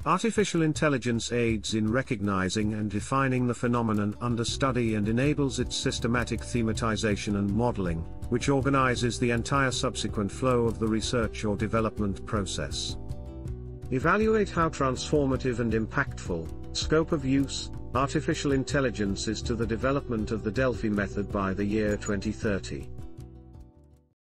Artificial intelligence aids in recognizing and defining the phenomenon under study and enables its systematic thematization and modeling, which organizes the entire subsequent flow of the research or development process. Evaluate how transformative and impactful, scope of use, artificial intelligence is to the development of the Delphi method by the year 2030.